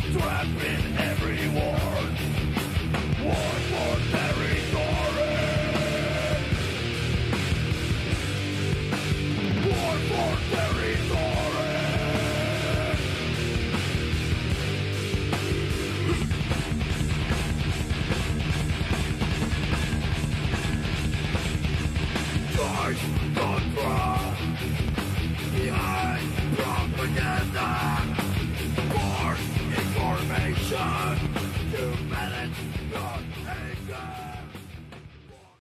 trapped in every war. War for territory. War for territory. Charge control behind propaganda. For information, 2 minutes, not anger.